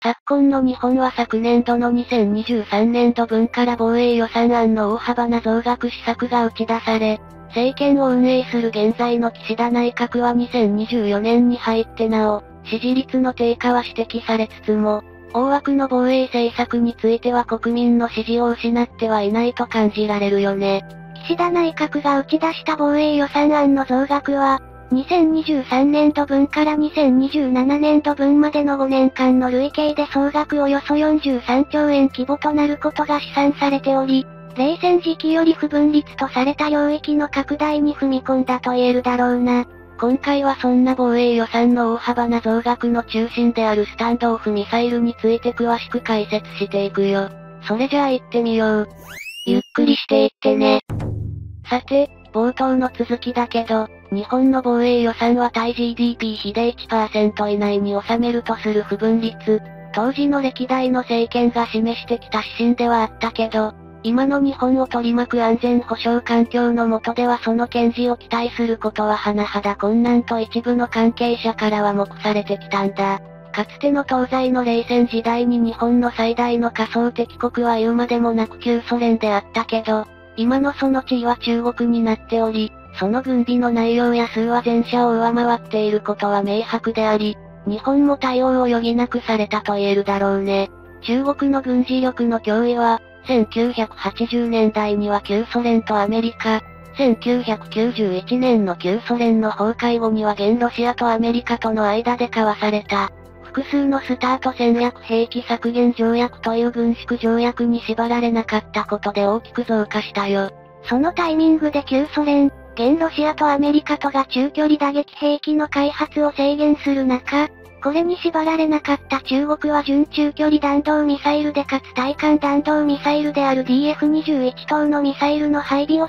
昨今の日本は昨年度の2023年度分から防衛予算案の大幅な増額施策が打ち出され、政権を運営する現在の岸田内閣は2024年に入ってなお、支持率の低下は指摘されつつも、大枠の防衛政策については国民の支持を失ってはいないと感じられるよね。 岸田内閣が打ち出した防衛予算案の増額は、2023年度分から2027年度分までの5年間の累計で総額およそ43兆円規模となることが試算されており、冷戦時期より不分立とされた領域の拡大に踏み込んだと言えるだろうな。 今回はそんな防衛予算の大幅な増額の中心であるスタンドオフミサイルについて詳しく解説していくよ。それじゃあ行ってみよう。 ゆっくりしていってね。 さて、冒頭の続きだけど、日本の防衛予算は対 GDP 比で 1% 以内に収めるとする不分率。当時の歴代の政権が示してきた指針ではあったけど、今の日本を取り巻く安全保障環境の下ではその堅持を期待することは甚だ困難と一部の関係者からは目されてきたんだ。かつての東西の冷戦時代に日本の最大の仮想敵国は言うまでもなく旧ソ連であったけど、今のその地位は中国になっており、その軍備の内容や数は前者を上回っていることは明白であり、日本も対応を余儀なくされたと言えるだろうね。中国の軍事力の脅威は、1980年代には旧ソ連とアメリカ、1991年の旧ソ連の崩壊後には現ロシアとアメリカとの間で交わされた、複数のスタート戦略兵器削減条約という軍縮条約に縛られなかったことで大きく増加したよ。 そのタイミングで旧ソ連、現ロシアとアメリカとが中距離打撃兵器の開発を制限する中、これに縛られなかった中国は準中距離弾道ミサイルでかつ対艦弾道ミサイルである DF-21 等のミサイルの配備を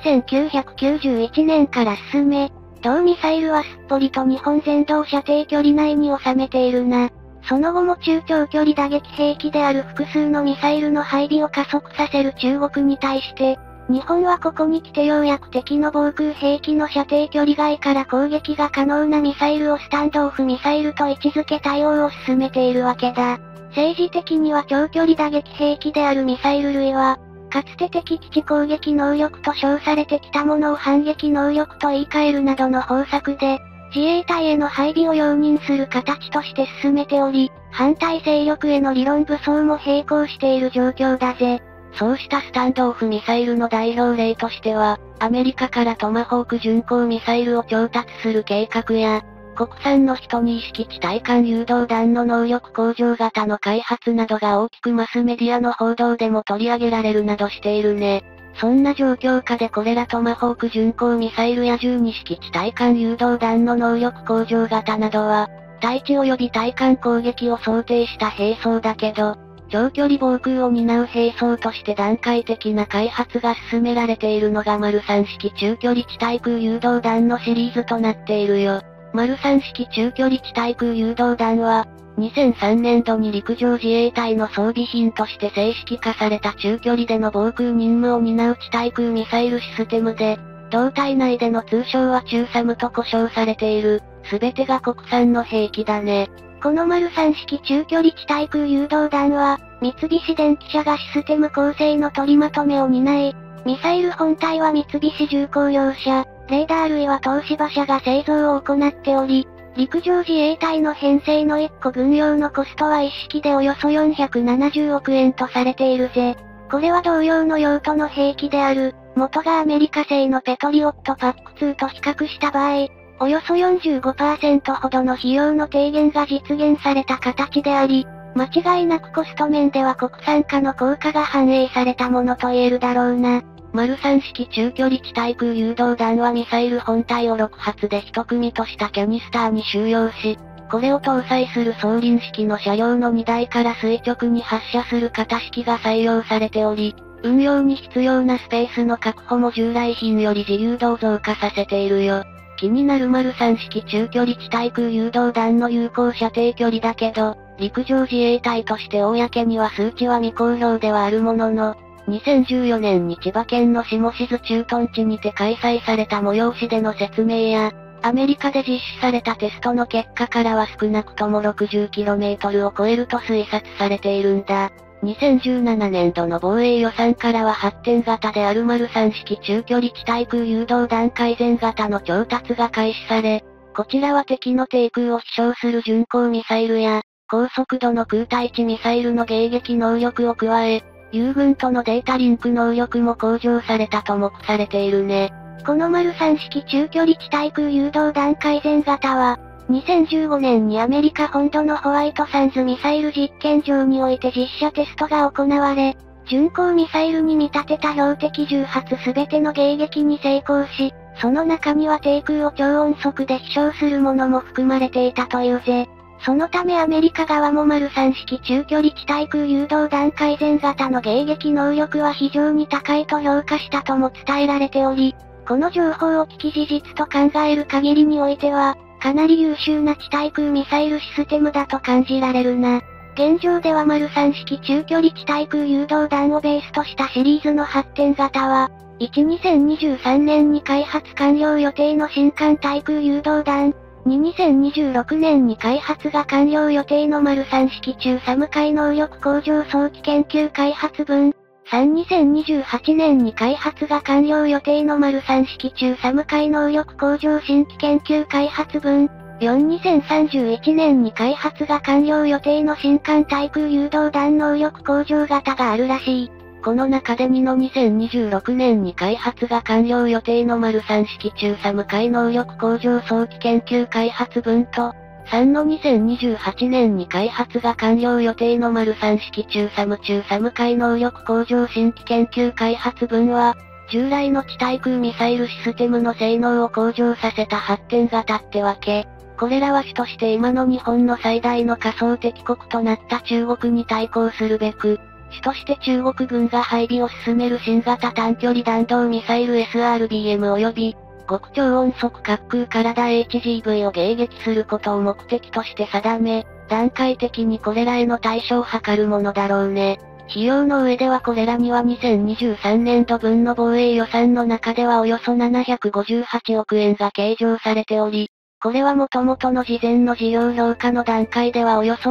1991年から進め、同ミサイルはすっぽりと日本全道射程距離内に収めているな。その後も中長距離打撃兵器である複数のミサイルの配備を加速させる中国に対して、日本はここに来てようやく敵の防空兵器の射程距離外から攻撃が可能なミサイルをスタンドオフミサイルと位置づけ対応を進めているわけだ。政治的には長距離打撃兵器であるミサイル類は、かつて敵基地攻撃能力と称されてきたものを反撃能力と言い換えるなどの方策で、自衛隊への配備を容認する形として進めており、反対勢力への理論武装も並行している状況だぜ。 そうしたスタンドオフミサイルの代表例としては、アメリカからトマホーク巡航ミサイルを調達する計画や、国産の12式地対艦誘導弾の能力向上型の開発などが大きくマスメディアの報道でも取り上げられるなどしているね。そんな状況下でこれらトマホーク巡航ミサイルや12式地対艦誘導弾の能力向上型などは、対地及び対艦攻撃を想定した兵装だけど、長距離防空を担う兵装として段階的な開発が進められているのが丸3式中距離地対空誘導弾のシリーズとなっているよ。丸3式中距離地対空誘導弾は、2003年度に陸上自衛隊の装備品として正式化された中距離での防空任務を担う地対空ミサイルシステムで、同体内での通称は中サムと呼称されている、すべてが国産の兵器だね。 この丸3式中距離地対空誘導弾は、三菱電機社がシステム構成の取りまとめを担い、ミサイル本体は三菱重工業者、レーダー類は東芝社が製造を行っており、陸上自衛隊の編成の1個軍用のコストは一式でおよそ470億円とされているぜ。これは同様の用途の兵器である、元がアメリカ製のペトリオットパック2と比較した場合、およそ 45% ほどの費用の低減が実現された形であり、間違いなくコスト面では国産化の効果が反映されたものと言えるだろうな。 丸3式中距離地対空誘導弾はミサイル本体を6発で1組としたキャニスターに収容し、これを搭載する双輪式の車両の荷台から垂直に発射する型式が採用されており、運用に必要なスペースの確保も従来品より自由度を増加させているよ。気になる丸3式中距離地対空誘導弾の有効射程距離だけど、陸上自衛隊として公には数値は未公表ではあるものの、2014年に千葉県の下志津駐屯地にて開催された催しでの説明や、 アメリカで実施されたテストの結果からは少なくとも 60km を超えると推察されているんだ。2017年度の防衛予算からは発展型である丸3式中距離地対空誘導弾改善型の調達が開始され、こちらは敵の低空を飛翔する巡航ミサイルや、高速度の空対地ミサイルの迎撃能力を加え、友軍とのデータリンク能力も向上されたと目されているね。 この丸3式中距離地対空誘導弾改善型は、2015年にアメリカ本土のホワイトサンズミサイル実験場において実射テストが行われ、巡航ミサイルに見立てた標的10発すべての迎撃に成功し、その中には低空を超音速で飛翔するものも含まれていたというぜ。そのためアメリカ側も丸3式中距離地対空誘導弾改善型の迎撃能力は非常に高いと評価したとも伝えられており、この情報を聞き事実と考える限りにおいては、かなり優秀な地対空ミサイルシステムだと感じられるな。現状では丸3式中距離地対空誘導弾をベースとしたシリーズの発展型は、2023年に開発完了予定の新艦対空誘導弾、2026年に開発が完了予定の丸3式中サム海能力向上早期研究開発分、2028年に開発が完了予定の丸3式中サム海能力向上新規研究開発分、2031年に開発が完了予定の新艦対空誘導弾能力向上型があるらしい。 この中で2の2026年に開発が完了予定の丸3式中サム海能力向上早期研究開発分と、3の2028年に開発が完了予定の丸3式中サム海能力向上新規研究開発分は、従来の地対空ミサイルシステムの性能を向上させた発展型ってわけ。これらは主として今の日本の最大の仮想敵国となった中国に対抗するべく、主として中国軍が配備を進める新型短距離弾道ミサイル SRBM 及び、極超音速滑空体 HGV を迎撃することを目的として定め、段階的にこれらへの対処を図るものだろうね。費用の上ではこれらには2023年度分の防衛予算の中ではおよそ758億円が計上されており、これは元々の事前の事業評価の段階ではおよそ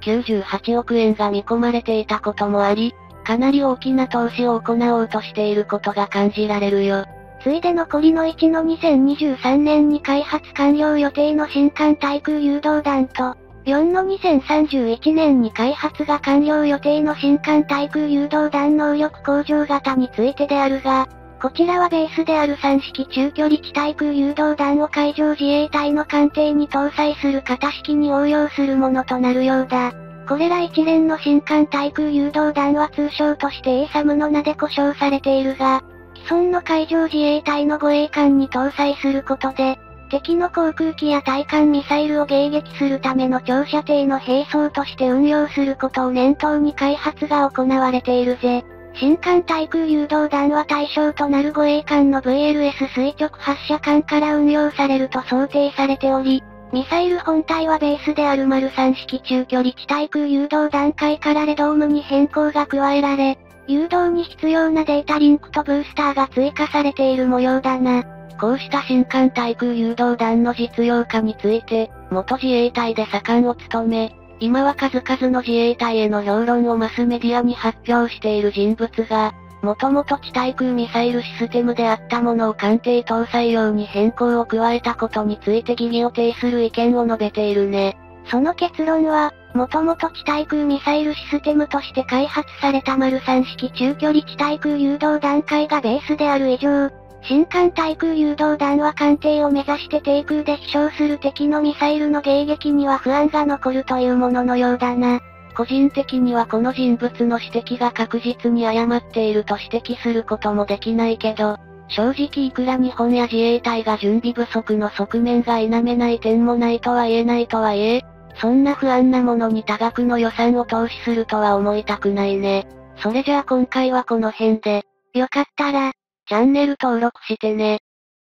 598億円が見込まれていたこともあり、かなり大きな投資を行おうとしていることが感じられるよ。 ついで残りの1の2023年に開発完了予定の新艦対空誘導弾と、4の2031年に開発が完了予定の新艦対空誘導弾能力向上型についてであるが、こちらはベースである3式中距離地対空誘導弾を海上自衛隊の艦艇に搭載する型式に応用するものとなるようだ。これら一連の新艦対空誘導弾は通称として ASAM の名で呼称されているが、既存の海上自衛隊の護衛艦に搭載することで、敵の航空機や対艦ミサイルを迎撃するための長射程の兵装として運用することを念頭に開発が行われているぜ。新艦対空誘導弾は対象となる護衛艦の VLS 垂直発射艦から運用されると想定されており、ミサイル本体はベースである丸3式中距離地対空誘導弾階からレドームに変更が加えられ、誘導に必要なデータリンクとブースターが追加されている模様だな。 こうした新艦対空誘導弾の実用化について、元自衛隊で左官を務め、今は数々の自衛隊への評論をマスメディアに発表している人物が、もともと地対空ミサイルシステムであったものを艦艇搭載用に変更を加えたことについて疑義を呈する意見を述べているね。 その結論は、もともと地対空ミサイルシステムとして開発された丸3式中距離地対空誘導弾階がベースである以上、新艦対空誘導弾は艦艇を目指して低空で飛翔する敵のミサイルの迎撃には不安が残るというもののようだな。 個人的にはこの人物の指摘が確実に誤っていると指摘することもできないけど、正直いくら日本や自衛隊が準備不足の側面が否めない点もないとは言えないとはいえ、そんな不安なものに多額の予算を投資するとは思いたくないね。それじゃあ今回はこの辺で、 よかったら、 チャンネル登録してね。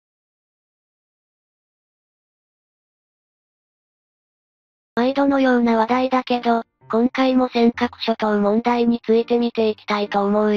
毎度のような話題だけど、今回も尖閣諸島問題について見ていきたいと思うよ。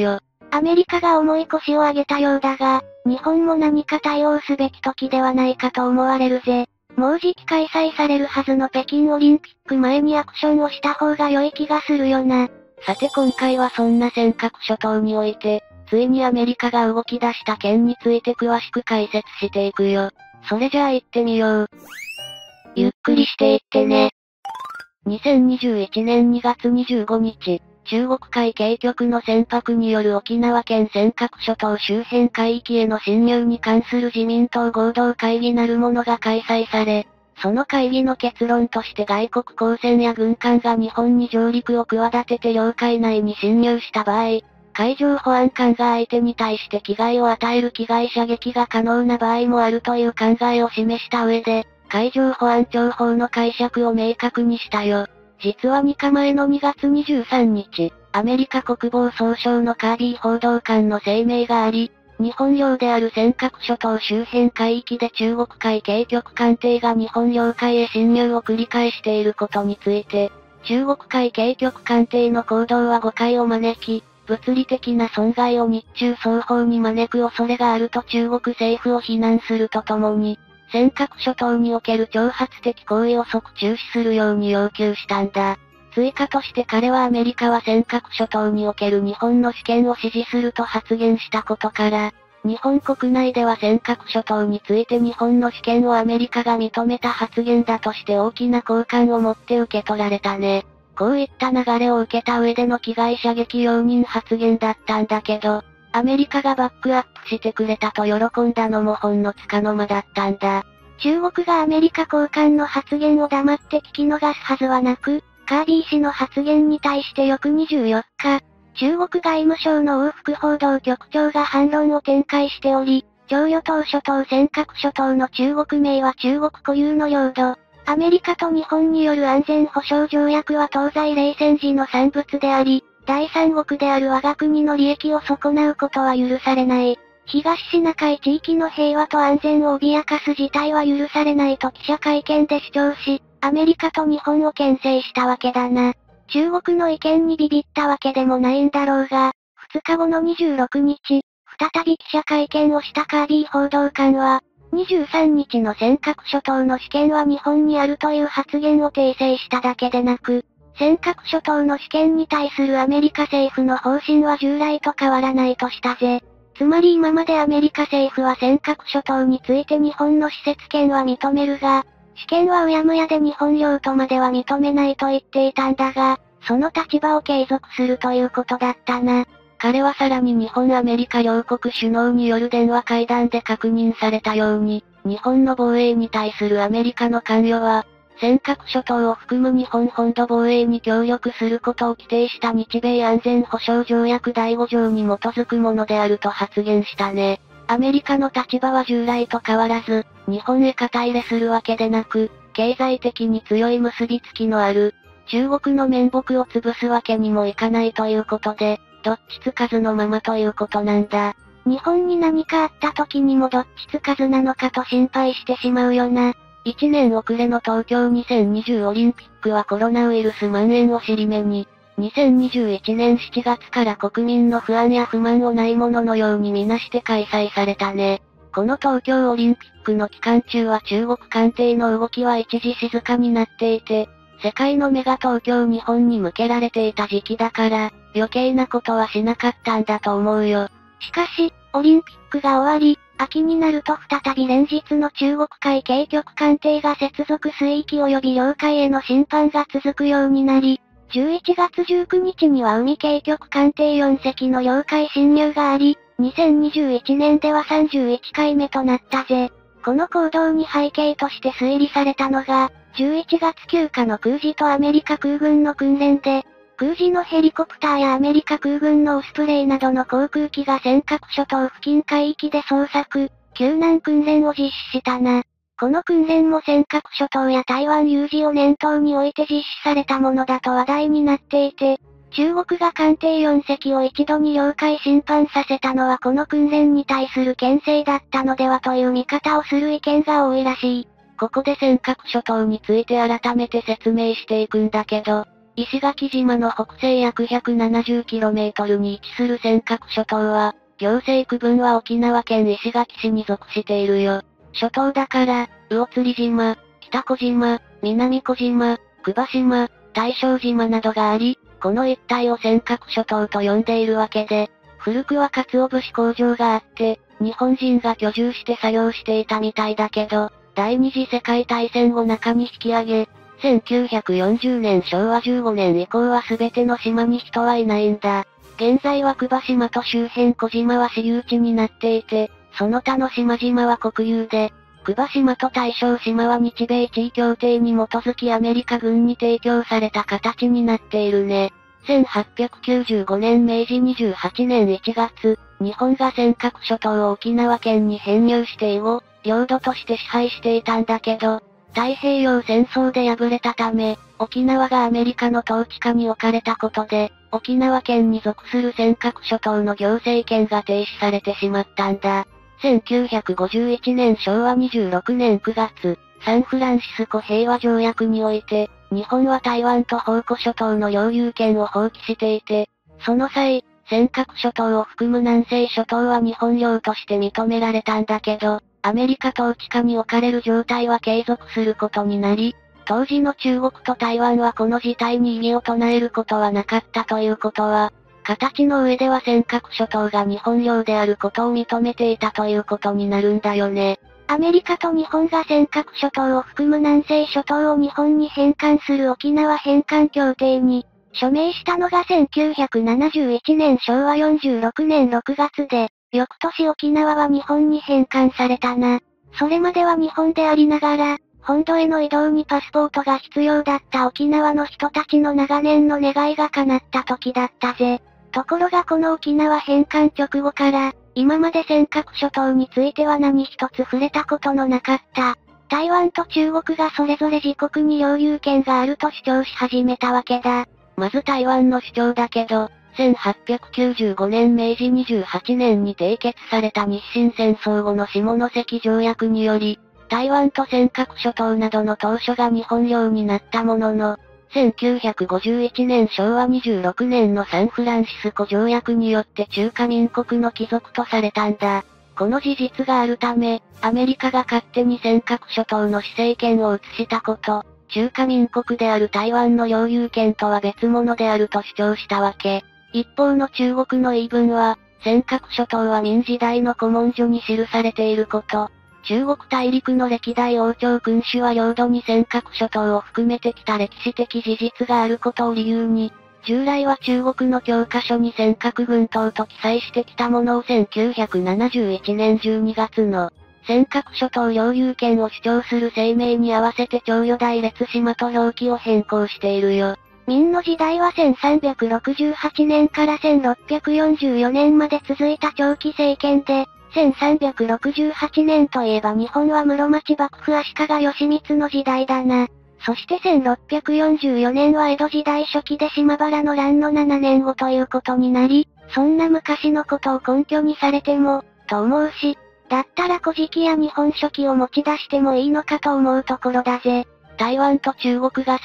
アメリカが重い腰を上げたようだが、日本も何か対応すべき時ではないかと思われるぜ。もうじき開催されるはずの北京オリンピック前にアクションをした方が良い気がするよな。 さて今回はそんな尖閣諸島において、ついにアメリカが動き出した件について詳しく解説していくよ。それじゃあ行ってみよう。ゆっくりしていってね。2021年2月25日、中国海警局の船舶による沖縄県尖閣諸島周辺海域への侵入に関する自民党合同会議なるものが開催され、その会議の結論として外国公船や軍艦が日本に上陸を企てて領海内に侵入した場合、海上保安官が相手に対して危害を与える危害射撃が可能な場合もあるという考えを示した上で、海上保安庁法の解釈を明確にしたよ。実は2日前の2月23日、アメリカ国防総省のカービー報道官の声明があり、日本領である尖閣諸島周辺海域で中国海警局艦艇が日本領海へ侵入を繰り返していることについて、中国海警局艦艇の行動は誤解を招き、物理的な損害を日中双方に招く恐れがあると中国政府を非難するとともに、尖閣諸島における挑発的行為を即中止するように要求したんだ。追加として彼はアメリカは尖閣諸島における日本の主権を支持すると発言したことから、日本国内では尖閣諸島について日本の主権をアメリカが認めた発言だとして大きな好感を持って受け取られたね。こういった流れを受けた上での危害射撃容認発言だったんだけど、アメリカがバックアップしてくれたと喜んだのもほんの束の間だったんだ。 中国がアメリカ高官の発言を黙って聞き逃すはずはなく、カービー氏の発言に対して翌24日、中国外務省の王副報道局長が反論を展開しており、徴用島諸島尖閣諸島の中国名は中国固有の領土。アメリカと日本による安全保障条約は東西冷戦時の産物であり、第三国である我が国の利益を損なうことは許されない。東シナ海地域の平和と安全を脅かす事態は許されないと記者会見で主張し、アメリカと日本を牽制したわけだな。中国の意見にビビったわけでもないんだろうが、2日後の26日、再び記者会見をしたカービー報道官は、23日の尖閣諸島の主権は日本にあるという発言を訂正しただけでなく、尖閣諸島の主権に対するアメリカ政府の方針は従来と変わらないとしたぜ。つまり今までアメリカ政府は尖閣諸島について日本の施設権は認めるが、主権はうやむやで日本領とまでは認めないと言っていたんだが、その立場を継続するということだったな。 彼はさらに日本アメリカ両国首脳による電話会談で確認されたように、日本の防衛に対するアメリカの関与は、尖閣諸島を含む日本本土防衛に協力することを規定した日米安全保障条約第5条に基づくものであると発言したね。アメリカの立場は従来と変わらず、日本へ肩入れするわけでなく、経済的に強い結びつきのある、中国の面目を潰すわけにもいかないということで、どっちつかずのままということなんだ。 日本に何かあった時にもどっちつかずなのかと心配してしまうよな。 1年遅れの東京2020オリンピックはコロナウイルス蔓延を尻目に、2021年7月から国民の不安や不満をないもののようにみなして開催されたね。この東京オリンピックの期間中は中国艦艇の動きは一時静かになっていて、世界の目が東京日本に向けられていた時期だから、余計なことはしなかったんだと思うよ。 しかし、オリンピックが終わり、秋になると再び連日の中国海警局艦艇が接続水域及び領海への侵犯が続くようになり、11月19日には海警局艦艇4隻の領海侵入があり、2021年では31回目となったぜ。この行動に背景として推理されたのが、11月9日の空自とアメリカ空軍の訓練で、空自のヘリコプターやアメリカ空軍のオスプレイなどの航空機が尖閣諸島付近海域で捜索、救難訓練を実施したな。この訓練も尖閣諸島や台湾有事を念頭に置いて実施されたものだと話題になっていて、中国が艦艇4隻を一度に領海侵犯させたのはこの訓練に対する牽制だったのではという見方をする意見が多いらしい。 ここで尖閣諸島について改めて説明していくんだけど、 石垣島の北西約 170km に位置する尖閣諸島は、行政区分は沖縄県石垣市に属しているよ。諸島だから、魚釣島、北小島、南小島、久場島、大正島などがあり、この一帯を尖閣諸島と呼んでいるわけで、古くは鰹節工場があって、日本人が居住して作業していたみたいだけど、第二次世界大戦後中に引き上げ、1940年昭和15年以降は全ての島に人はいないんだ。現在は久場島と周辺小島は私有地になっていて、その他の島々は国有で、久場島と大正島は日米地位協定に基づきアメリカ軍に提供された形になっているね。1895年明治28年1月、日本が尖閣諸島を沖縄県に編入して以後、領土として支配していたんだけど、太平洋戦争で敗れたため、沖縄がアメリカの統治下に置かれたことで、沖縄県に属する尖閣諸島の行政権が停止されてしまったんだ。1951年昭和26年9月、サンフランシスコ平和条約において、日本は台湾と宝庫諸島の領有権を放棄していて、その際、尖閣諸島を含む南西諸島は日本領として認められたんだけど、アメリカ統治下に置かれる状態は継続することになり、当時の中国と台湾はこの事態に異議を唱えることはなかったということは、形の上では尖閣諸島が日本領であることを認めていたということになるんだよね。 アメリカと日本が尖閣諸島を含む南西諸島を日本に返還する沖縄返還協定に、署名したのが1971年昭和46年6月で、翌年沖縄は日本に返還されたな。それまでは日本でありながら、本土への移動にパスポートが必要だった沖縄の人たちの長年の願いが叶った時だったぜ。ところがこの沖縄返還直後から、今まで尖閣諸島については何一つ触れたことのなかった。台湾と中国がそれぞれ自国に領有権があると主張し始めたわけだ。 まず台湾の主張だけど、1895年明治28年に締結された日清戦争後の下関条約により、台湾と尖閣諸島などの島嶼が日本領になったものの、1951年昭和26年のサンフランシスコ条約によって中華民国の帰属とされたんだ。この事実があるため、アメリカが勝手に尖閣諸島の施政権を移したこと、中華民国である台湾の領有権とは別物であると主張したわけ。一方の中国の言い分は、尖閣諸島は明時代の古文書に記されていること、中国大陸の歴代王朝君主は領土に尖閣諸島を含めてきた歴史的事実があることを理由に、従来は中国の教科書に尖閣群島と記載してきたものを1971年12月の尖閣諸島領有権を主張する声明に合わせて徴与大列島と表記を変更しているよ。 明の時代は1368年から1644年まで続いた長期政権で、1368年といえば日本は室町幕府足利義満の時代だな。そして1644年は江戸時代初期で島原の乱の7年後ということになり、そんな昔のことを根拠にされても、と思うし、だったら古事記や日本書紀を持ち出してもいいのかと思うところだぜ。 台湾と中国が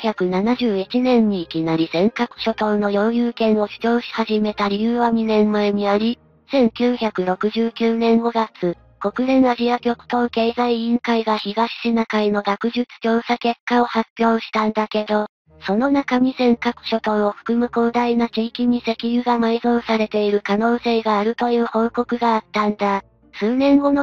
1971年にいきなり尖閣諸島の領有権を主張し始めた理由は2年前にあり、1969年5月、国連アジア極東経済委員会が東シナ海の学術調査結果を発表したんだけど、その中に尖閣諸島を含む広大な地域に石油が埋蔵されている可能性があるという報告があったんだ。数年後の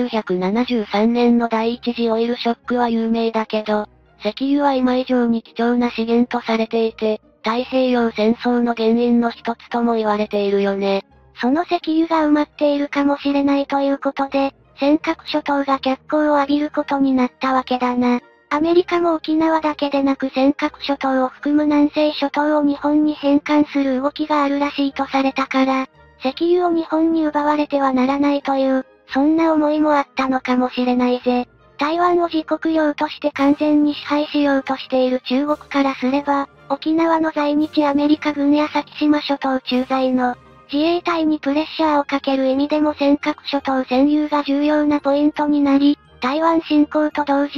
1973年の第一次オイルショックは有名だけど、石油は今以上に貴重な資源とされていて、太平洋戦争の原因の一つとも言われているよね。 その石油が埋まっているかもしれないということで、尖閣諸島が脚光を浴びることになったわけだな。アメリカも沖縄だけでなく尖閣諸島を含む南西諸島を日本に返還する動きがあるらしいとされたから、石油を日本に奪われてはならないという、そんな思いもあったのかもしれないぜ。台湾を自国領として完全に支配しようとしている中国からすれば、沖縄の在日アメリカ軍や先島諸島駐在の自衛隊にプレッシャーをかける意味でも尖閣諸島占有が重要なポイントになり、台湾侵攻と同時、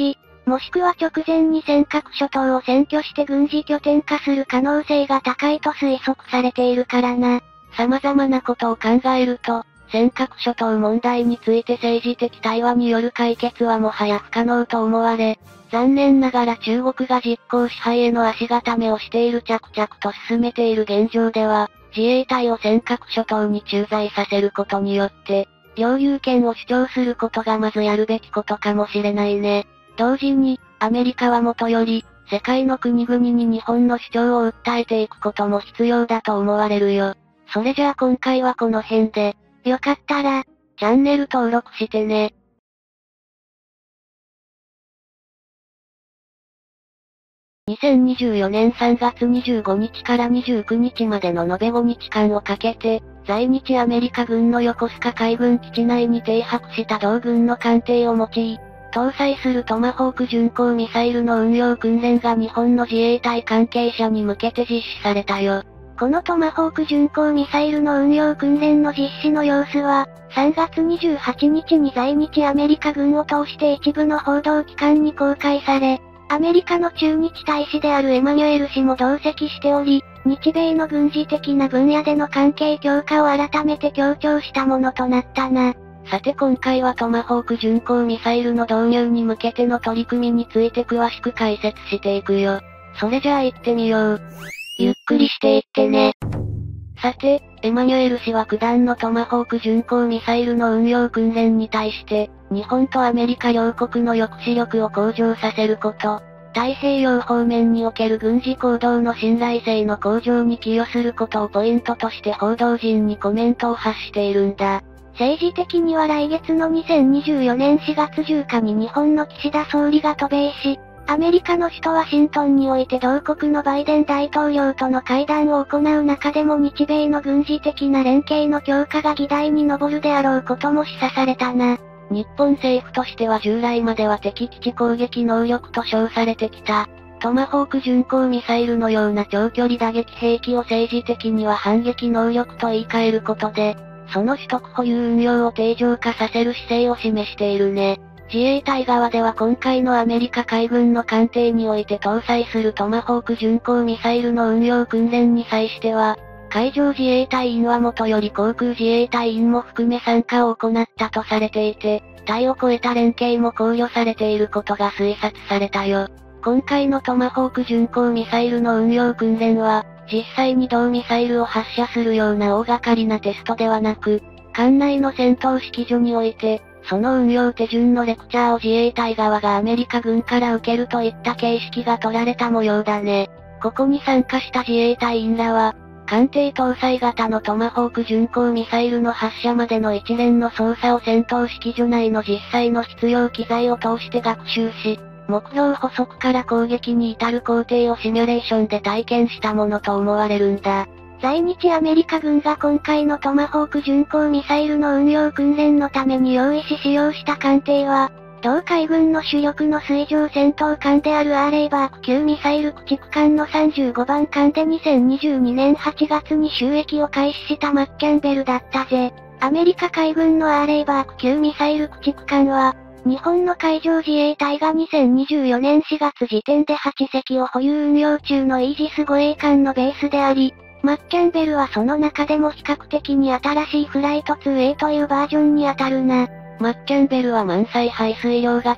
もしくは直前に尖閣諸島を占拠して軍事拠点化する可能性が高いと推測されているからな。 様々なことを考えると、尖閣諸島問題について政治的対話による解決はもはや不可能と思われ、残念ながら中国が実効支配への足固めをしている着々と進めている現状では、自衛隊を尖閣諸島に駐在させることによって、領有権を主張することがまずやるべきことかもしれないね。同時に、アメリカはもとより、世界の国々に日本の主張を訴えていくことも必要だと思われるよ。それじゃあ今回はこの辺で、 よかったら、 チャンネル登録してね。2024年3月25日から29日までの延べ5日間をかけて、在日アメリカ軍の横須賀海軍基地内に停泊した同軍の艦艇を用い、搭載するトマホーク巡航ミサイルの運用訓練が日本の自衛隊関係者に向けて実施されたよ。 このトマホーク巡航ミサイルの運用訓練の実施の様子は、3月28日に在日アメリカ軍を通して一部の報道機関に公開され、アメリカの駐日大使であるエマニュエル氏も同席しており、日米の軍事的な分野での関係強化を改めて強調したものとなったな。 さて今回はトマホーク巡航ミサイルの導入に向けての取り組みについて詳しく解説していくよ。それじゃあ行ってみよう。 ゆっくりしていってね。 さて、エマニュエル氏は九段のトマホーク巡航ミサイルの運用訓練に対して、日本とアメリカ両国の抑止力を向上させること、太平洋方面における軍事行動の信頼性の向上に寄与することをポイントとして報道陣にコメントを発しているんだ。 政治的には来月の2024年4月10日に日本の岸田総理が渡米し、アメリカの首都ワシントンにおいて同国のバイデン大統領との会談を行う中でも日米の軍事的な連携の強化が議題に上るであろうことも示唆されたな。 日本政府としては従来までは敵基地攻撃能力と称されてきた、トマホーク巡航ミサイルのような長距離打撃兵器を政治的には反撃能力と言い換えることで、その取得保有運用を定常化させる姿勢を示しているね。自衛隊側では今回のアメリカ海軍の艦艇において搭載するトマホーク巡航ミサイルの運用訓練に際しては、海上自衛隊員はもとより航空自衛隊員も含め参加を行ったとされていて、隊を超えた連携も考慮されていることが推察されたよ。今回のトマホーク巡航ミサイルの運用訓練は、実際に同ミサイルを発射するような大掛かりなテストではなく、艦内の戦闘指揮所において、その運用手順のレクチャーを自衛隊側がアメリカ軍から受けるといった形式が取られた模様だね。ここに参加した自衛隊員らは、艦艇搭載型のトマホーク巡航ミサイルの発射までの一連の操作を戦闘指揮所内の実際の必要機材を通して学習し、目標捕捉から攻撃に至る工程をシミュレーションで体験したものと思われるんだ。 在日アメリカ軍が今回のトマホーク巡航ミサイルの運用訓練のために用意し使用した艦艇は、同海軍の主力の水上戦闘艦であるアーレイバーク級ミサイル駆逐艦の35番艦で2022年8月に就役を開始したマッキャンベルだったぜ。アメリカ海軍のアーレイバーク級ミサイル駆逐艦は、日本の海上自衛隊が2024年4月時点で8隻を保有運用中のイージス護衛艦のベースであり、マッキャンベルはその中でも比較的に新しいフライト 2A というバージョンに当たるな。 マッキャンベルは満載排水量が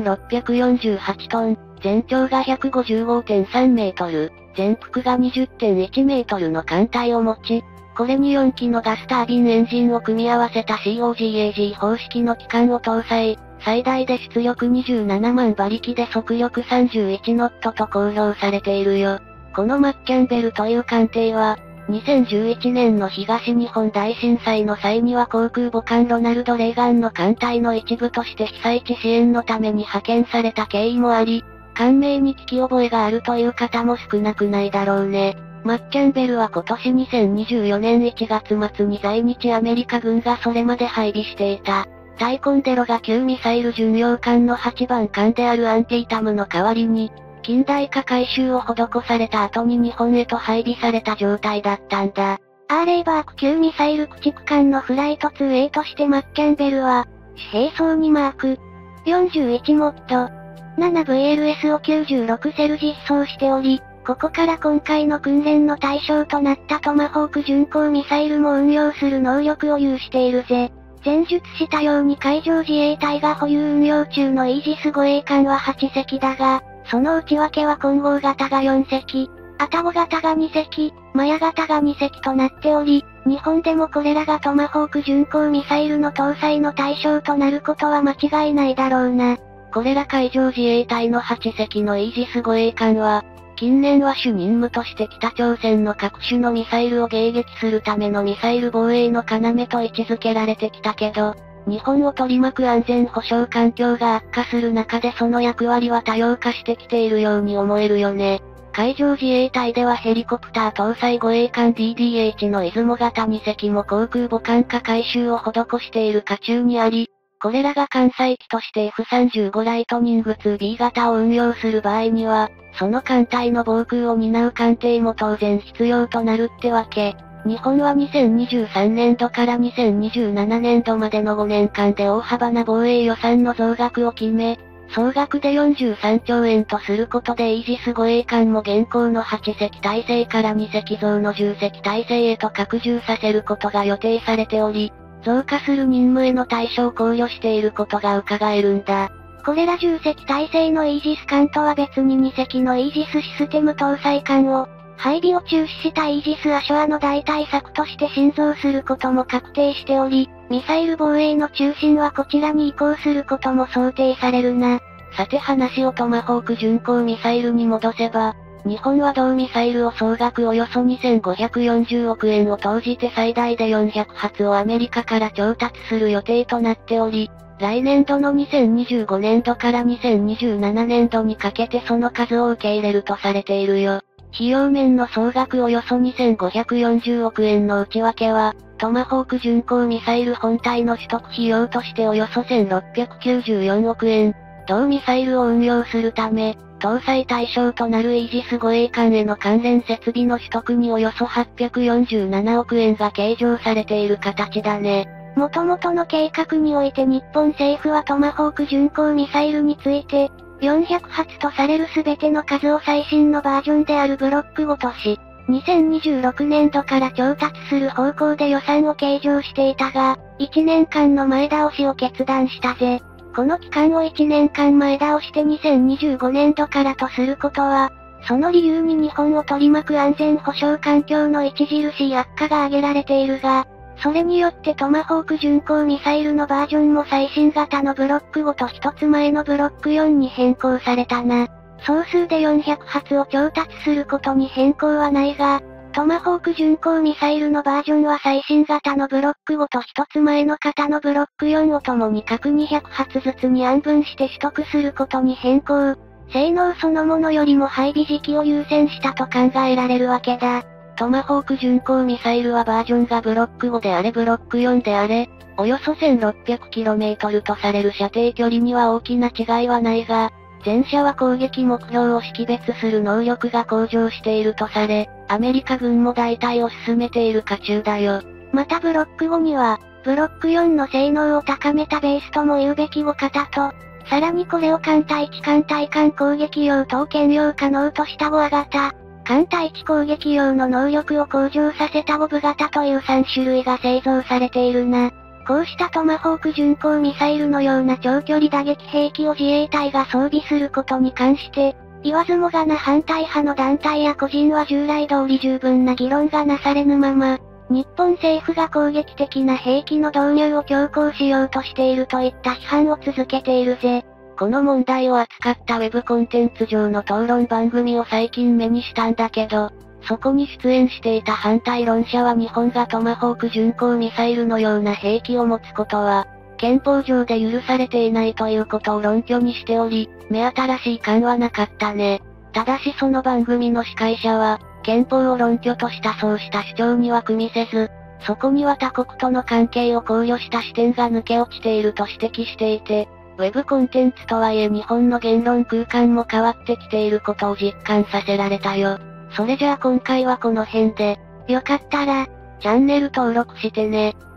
9648トン、全長が 155.3 メートル、全幅が 20.1 メートルの艦隊を持ち、これに4機のガスタービンエンジンを組み合わせた COGAG 方式の機関を搭載、最大で出力27万馬力で速力31ノットと公表されているよ。このマッキャンベルという艦艇は、2011年の東日本大震災の際には航空母艦ロナルド・レーガンの艦隊の一部として被災地支援のために派遣された経緯もあり、艦名に聞き覚えがあるという方も少なくないだろうね。マッキャンベルは今年2024年1月末に在日アメリカ軍がそれまで配備していた、タイコンデロガ級ミサイル巡洋艦の8番艦であるアンティタムの代わりに、近代化改修を施された後に日本へと配備された状態だったんだ。 アーレイバーク級ミサイル駆逐艦のフライト 2A としてマッキャンベルは、紙幣層にマーク41モッド、 7VLS を96セル実装しており、ここから今回の訓練の対象となったトマホーク巡航ミサイルも運用する能力を有しているぜ。前述したように海上自衛隊が保有運用中のイージス護衛艦は8隻だが、その内訳は混合型が4隻、アタゴ型が2隻、マヤ型が2隻となっており、日本でもこれらがトマホーク巡航ミサイルの搭載の対象となることは間違いないだろうな。 これら海上自衛隊の8隻のイージス護衛艦は、近年は主任務として北朝鮮の各種のミサイルを迎撃するためのミサイル防衛の要と位置づけられてきたけど、日本を取り巻く安全保障環境が悪化する中でその役割は多様化してきているように思えるよね。海上自衛隊ではヘリコプター搭載護衛艦 DDH の出雲型2隻も航空母艦化改修を施している渦中にあり、これらが艦載機として F35 ライトニング 2B 型を運用する場合には、その艦隊の防空を担う艦艇も当然必要となるってわけ。日本は2023年度から2027年度までの5年間で大幅な防衛予算の増額を決め、総額で43兆円とすることでイージス護衛艦も現行の8隻体制から2隻増の10隻体制へと拡充させることが予定されており、増加する任務への対処を考慮していることが伺えるんだ。 これら10隻体制のイージス艦とは別に2隻のイージスシステム搭載艦を、配備を中止したイージスアショアの代替策として新造することも確定しており、ミサイル防衛の中心はこちらに移行することも想定されるな。 さて話をトマホーク巡航ミサイルに戻せば、日本は同ミサイルを総額およそ2540億円を投じて最大で400発をアメリカから調達する予定となっており、来年度の2025年度から2027年度にかけてその数を受け入れるとされているよ。費用面の総額およそ2540億円の内訳は、トマホーク巡航ミサイル本体の取得費用としておよそ1694億円、同ミサイルを運用するため、搭載対象となるイージス護衛艦への関連設備の取得におよそ847億円が計上されている形だね。 元々の計画において日本政府はトマホーク巡航ミサイルについて、400発とされるすべての数を最新のバージョンであるブロックごとし、2026年度から調達する方向で予算を計上していたが、1年間の前倒しを決断したぜ。この期間を1年間前倒して2025年度からとすることは、その理由に日本を取り巻く安全保障環境の著しい悪化が挙げられているが、それによってトマホーク巡航ミサイルのバージョンも最新型のブロックごと一つ前のブロック4に変更されたな。総数で400発を調達することに変更はないが、トマホーク巡航ミサイルのバージョンは最新型のブロックごと一つ前の型のブロック4をともに各200発ずつに安分して取得することに変更。性能そのものよりも配備時期を優先したと考えられるわけだ。 トマホーク巡航ミサイルはバージョンがブロック5であれブロック4であれ、およそ 1600km とされる射程距離には大きな違いはないが、前者は攻撃目標を識別する能力が向上しているとされ、アメリカ軍も代替を進めている渦中だよ。 またブロック5には、ブロック4の性能を高めたベースとも言うべき5型と、さらにこれを艦対地艦対艦攻撃用等兼用可能とした5型、艦対地攻撃用の能力を向上させた5部型という3種類が製造されているな。こうしたトマホーク巡航ミサイルのような長距離打撃兵器を自衛隊が装備することに関して、言わずもがな反対派の団体や個人は従来通り十分な議論がなされぬまま、日本政府が攻撃的な兵器の導入を強行しようとしているといった批判を続けているぜ。 この問題を扱ったウェブコンテンツ上の討論番組を最近目にしたんだけど、そこに出演していた反対論者は日本がトマホーク巡航ミサイルのような兵器を持つことは、憲法上で許されていないということを論拠にしており、目新しい感はなかったね。ただしその番組の司会者は、憲法を論拠としたそうした主張には組みせず、そこには他国との関係を考慮した視点が抜け落ちていると指摘していて、ウェブコンテンツとはいえ日本の言論空間も変わってきていることを実感させられたよ。それじゃあ今回はこの辺で、 よかったら、 チャンネル登録してね。